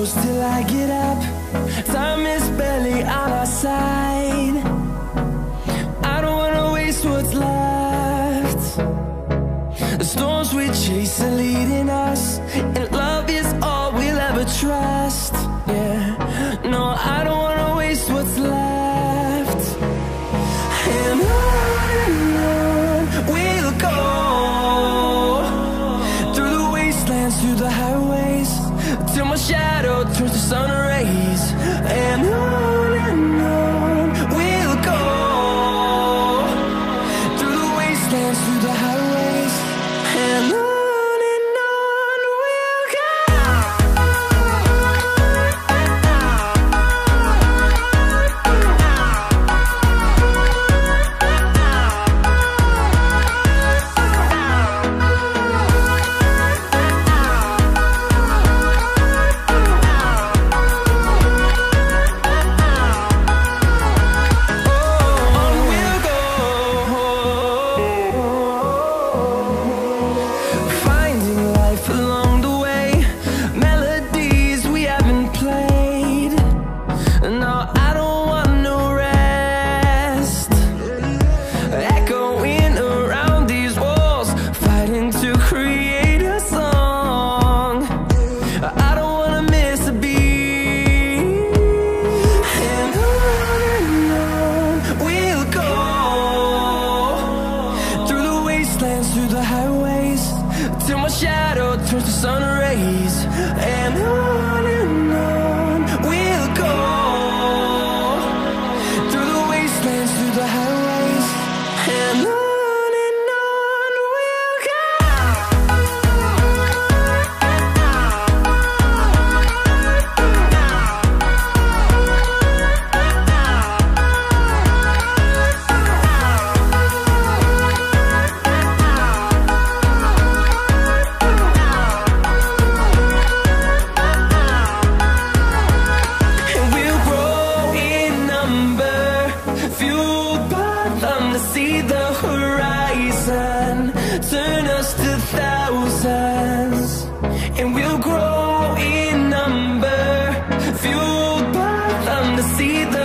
close till I get up. Time is barely on our side. I don't wanna waste what's left. The storms we chase are leading us, and love is all we'll ever trust. Yeah, no, I don't wanna waste what's left. And on we'll go, through the wastelands, through the highways, till my shadow turns to sun rays. And on we'll go, through the wastelands, through the highways, and on we'll go. Through the highways, till my shadow turns to sun rays. And on we'll go, through the wastelands, through the highways, and on we'll go. See the horizon turn us to thousands, and we'll grow in number, fueled by them to see the